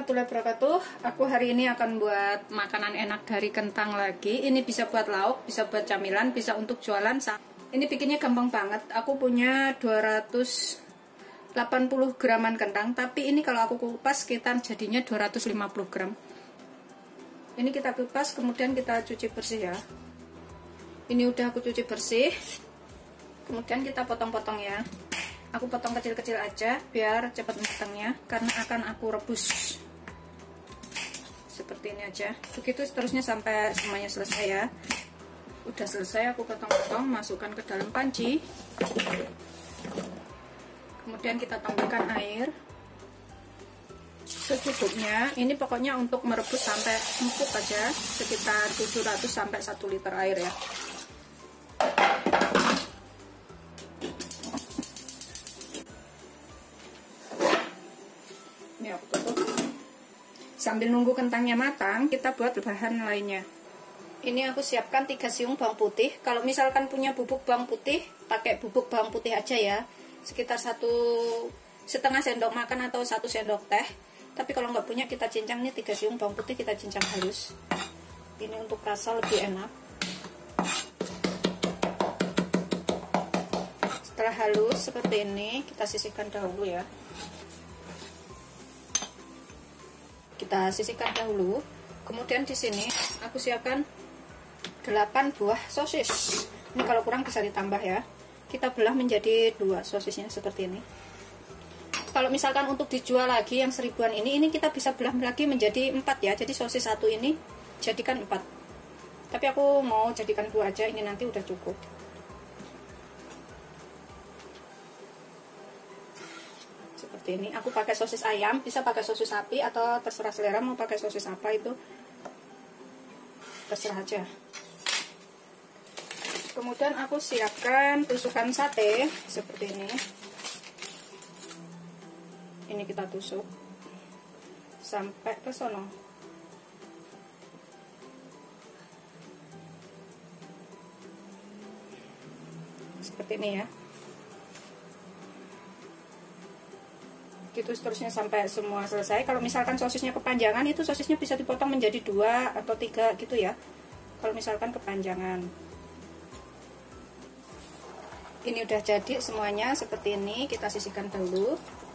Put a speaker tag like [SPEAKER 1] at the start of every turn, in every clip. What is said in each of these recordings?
[SPEAKER 1] warahmatullahi wabarakatuh. Aku hari ini akan buat makanan enak dari kentang lagi. Ini bisa buat lauk, bisa buat camilan, bisa untuk jualan. Ini bikinnya gampang banget. Aku punya 280 graman kentang, tapi ini kalau aku kupas sekitar jadinya 250 gram. Ini kita kupas, kemudian kita cuci bersih ya. Ini udah aku cuci bersih. Kemudian kita potong-potong ya. Aku potong kecil-kecil aja biar cepat matangnya, karena akan aku rebus seperti ini aja. Begitu seterusnya sampai semuanya selesai ya. Udah selesai aku potong-potong, masukkan ke dalam panci. Kemudian kita tambahkan air secukupnya. Ini pokoknya untuk merebus sampai empuk aja, sekitar 700 sampai 1 liter air ya. Ini aku tutup. Sambil nunggu kentangnya matang, kita buat bahan lainnya. Ini aku siapkan 3 siung bawang putih. Kalau misalkan punya bubuk bawang putih, pakai bubuk bawang putih aja ya. Sekitar 1,5 sendok makan atau 1 sendok teh. Tapi kalau nggak punya, kita cincang nih 3 siung bawang putih, kita cincang halus. Ini untuk rasa lebih enak. Setelah halus seperti ini, kita sisihkan dahulu ya. Kita sisihkan dahulu. Kemudian di sini aku siapkan 8 buah sosis. Ini kalau kurang bisa ditambah ya. Kita belah menjadi 2 sosisnya seperti ini. Kalau misalkan untuk dijual lagi yang 1000-an ini kita bisa belah lagi menjadi 4 ya. Jadi sosis 1 ini jadikan 4. Tapi aku mau jadikan 2 aja, ini nanti udah cukup. Seperti ini. Aku pakai sosis ayam, bisa pakai sosis sapi atau terserah selera mau pakai sosis apa, itu terserah aja. Kemudian aku siapkan tusukan sate seperti ini. Ini kita tusuk sampai ke sono. Seperti ini ya. Gitu seterusnya sampai semua selesai. Kalau misalkan sosisnya kepanjangan, itu sosisnya bisa dipotong menjadi 2 atau 3 gitu ya. Kalau misalkan kepanjangan. Ini udah jadi semuanya seperti ini. Kita sisihkan dahulu.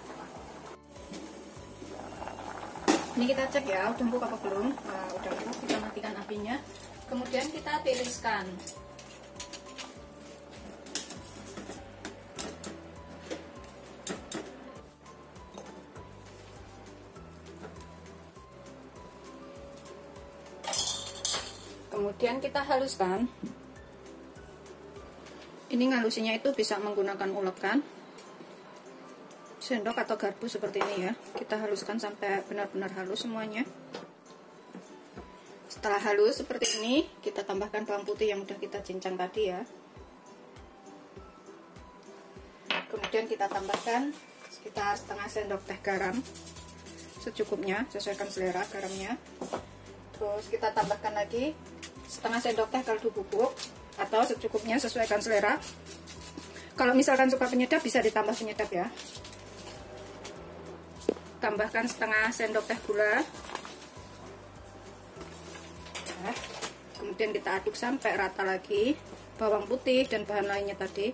[SPEAKER 1] Ini kita cek ya, udah empuk apa belum. Nah, udah empuk, kita matikan apinya. Kemudian kita tiriskan. Kemudian kita haluskan. Ini ngalusinya itu bisa menggunakan ulekan, sendok atau garpu seperti ini ya. Kita haluskan sampai benar-benar halus semuanya. Setelah halus seperti ini, kita tambahkan bawang putih yang udah kita cincang tadi ya. Kemudian kita tambahkan sekitar setengah sendok teh garam, secukupnya, sesuaikan selera garamnya. Terus kita tambahkan lagi setengah sendok teh kaldu bubuk atau secukupnya, sesuaikan selera. Kalau misalkan suka penyedap bisa ditambah penyedap ya. Tambahkan setengah sendok teh gula. Nah, kemudian kita aduk sampai rata lagi bawang putih dan bahan lainnya tadi.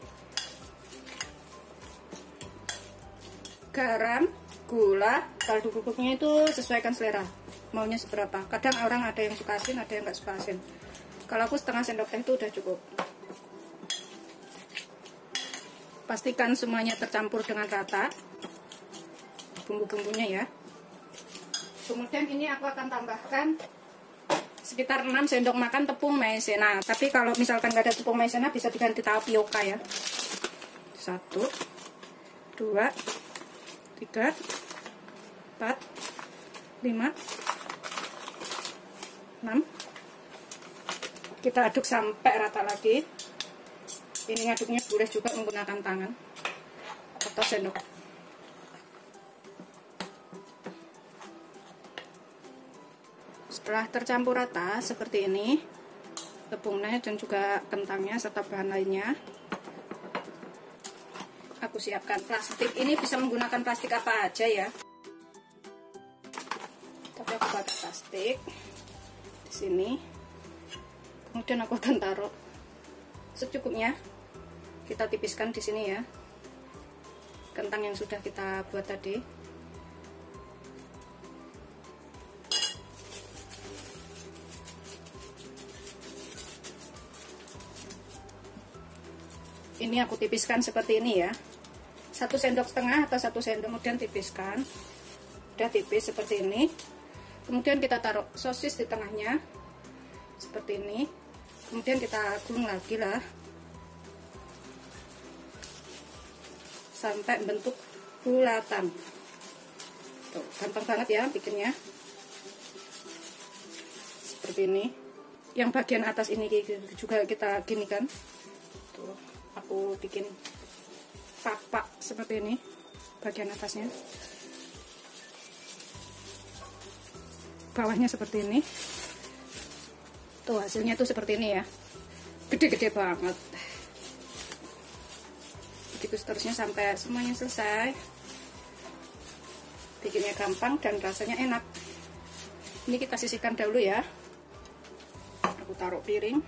[SPEAKER 1] Garam, gula, kaldu bubuknya itu sesuaikan selera, maunya seberapa. Kadang orang ada yang suka asin, ada yang nggak suka asin. Kalau aku setengah sendok teh itu udah cukup. Pastikan semuanya tercampur dengan rata bumbu-bumbunya ya. Kemudian ini aku akan tambahkan sekitar 6 sendok makan tepung maizena. Tapi kalau misalkan nggak ada tepung maizena, bisa diganti tapioka ya. 1, 2, 3, 4, 5, 6. Kita aduk sampai rata lagi. Ini ngaduknya boleh juga menggunakan tangan atau sendok. Setelah tercampur rata seperti ini, tepungnya dan juga kentangnya serta bahan lainnya, aku siapkan plastik. Ini bisa menggunakan plastik apa aja ya. plastik di sini. Kemudian aku akan taruh secukupnya. Kita tipiskan di sini ya, kentang yang sudah kita buat tadi. Ini aku tipiskan seperti ini ya, 1 sendok setengah atau 1 sendok, kemudian tipiskan. Udah tipis seperti ini. Kemudian kita taruh sosis di tengahnya seperti ini. Kemudian kita gulung lagi lah sampai bentuk bulatan. Tuh, gampang banget ya bikinnya. Seperti ini. Yang bagian atas ini juga kita gini kan. Tuh, aku bikin papak seperti ini bagian atasnya. Bawahnya seperti ini. Tuh, hasilnya tuh seperti ini ya. Gede-gede banget. Begitu seterusnya sampai semuanya selesai. Bikinnya gampang dan rasanya enak. Ini kita sisihkan dahulu ya. Aku taruh piring.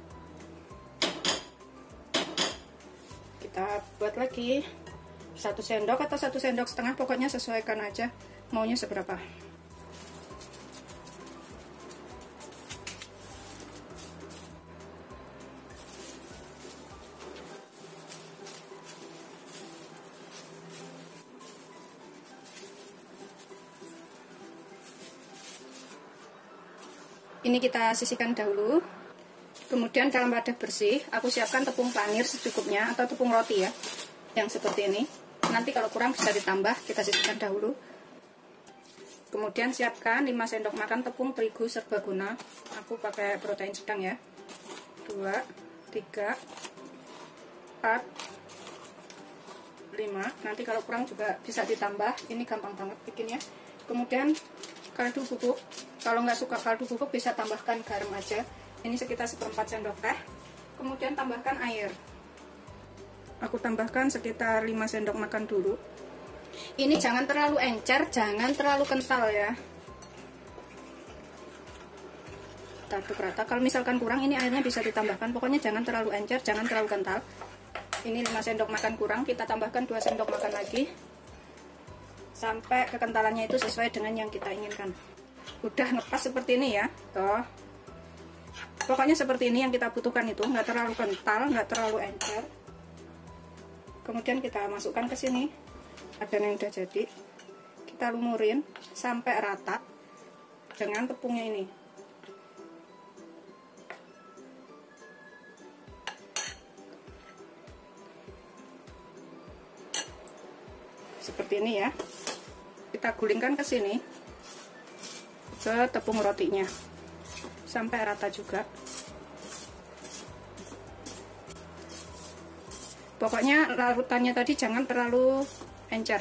[SPEAKER 1] Kita buat lagi 1 sendok atau 1 sendok setengah, pokoknya sesuaikan aja maunya seberapa. Ini kita sisihkan dahulu. Kemudian dalam wadah bersih aku siapkan tepung panir secukupnya atau tepung roti ya, yang seperti ini. Nanti kalau kurang bisa ditambah, kita sisihkan dahulu. Kemudian siapkan 5 sendok makan tepung terigu serbaguna. Aku pakai protein sedang ya. 2, 3, 4, 5. Nanti kalau kurang juga bisa ditambah. Ini gampang banget bikinnya. Kemudian kaldu bubuk. Kalau nggak suka kaldu bubuk bisa tambahkan garam aja. Ini sekitar 1/4 sendok teh. Kemudian tambahkan air. Aku tambahkan sekitar 5 sendok makan dulu. Ini jangan terlalu encer, jangan terlalu kental ya. Kita aduk rata. Kalau misalkan kurang, ini airnya bisa ditambahkan. Pokoknya jangan terlalu encer, jangan terlalu kental. Ini 5 sendok makan kurang, kita tambahkan 2 sendok makan lagi. Sampai kekentalannya itu sesuai dengan yang kita inginkan. Udah ngepas seperti ini ya. Tuh. Pokoknya seperti ini yang kita butuhkan, itu nggak terlalu kental, nggak terlalu encer. Kemudian kita masukkan ke sini adonan yang udah jadi. Kita lumurin sampai rata dengan tepungnya ini. Seperti ini ya. Kita gulingkan ke sini, ke tepung rotinya sampai rata juga. Pokoknya larutannya tadi jangan terlalu encer.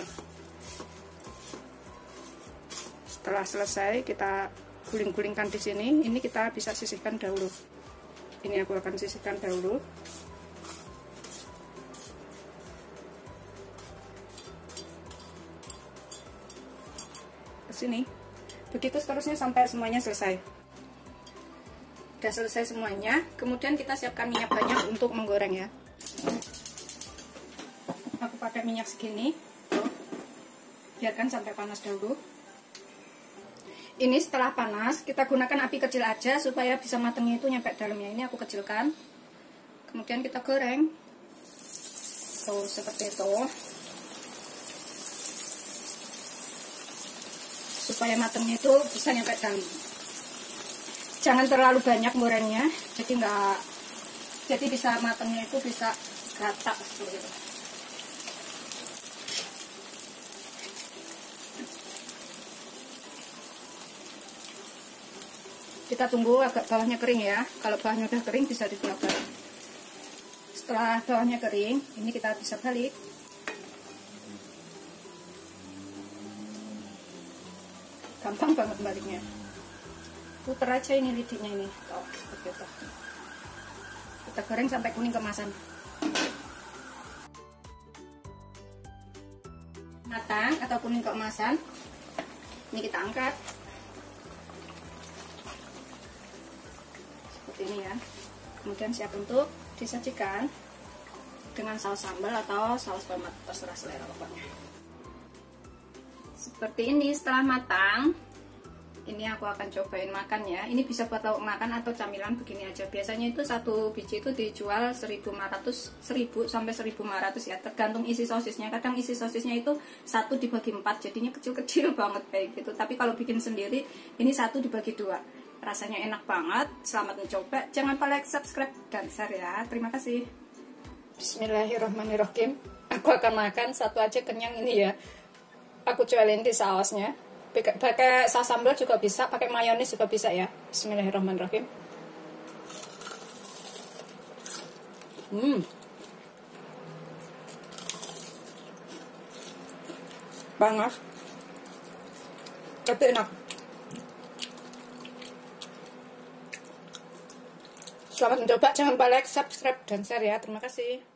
[SPEAKER 1] Setelah selesai kita guling-gulingkan di sini. Ini kita bisa sisihkan dahulu. Ini aku akan sisihkan dahulu. Ke sini. Begitu seterusnya sampai semuanya selesai. Udah selesai semuanya. Kemudian kita siapkan minyak banyak untuk menggoreng ya. Aku pakai minyak segini. Biarkan sampai panas dahulu. Ini setelah panas, kita gunakan api kecil aja supaya bisa matangnya itu nyampe dalamnya. Ini aku kecilkan. Kemudian kita goreng. Tuh, seperti itu. Supaya matangnya itu bisa nyampe dalam. Jangan terlalu banyak gorengnya, jadi bisa matangnya itu bisa rata seperti itu. Kita tunggu agak bawahnya kering ya. Kalau bawahnya udah kering bisa dibakar. Setelah bawahnya kering, ini kita bisa balik. Gampang banget baliknya. Puter aja ini lidinya ini. Oh, seperti itu. Kita goreng sampai kuning kemasan. Matang atau kuning keemasan. Ini kita angkat. seperti ini ya. Kemudian siap untuk disajikan dengan saus sambal atau saus tomat, terserah selera pokoknya. Seperti ini setelah matang. Ini aku akan cobain makan ya. Ini bisa buat lauk makan atau camilan begini aja. Biasanya itu satu biji itu dijual 1000 sampai 1500 ya, tergantung isi sosisnya. Kadang isi sosisnya itu 1 dibagi 4, jadinya kecil-kecil banget kayak gitu. Tapi kalau bikin sendiri, ini 1 dibagi 2. Rasanya enak banget. Selamat mencoba. Jangan lupa like, subscribe, dan share ya. Terima kasih. Bismillahirrahmanirrahim. Aku akan makan satu aja kenyang ini ya. Aku jualin di sausnya. Pakai saus sambal juga bisa, pakai mayonis juga bisa ya. Bismillahirrahmanirrahim. Panas, tapi enak. Selamat mencoba, jangan lupa like, subscribe, dan share ya. Terima kasih.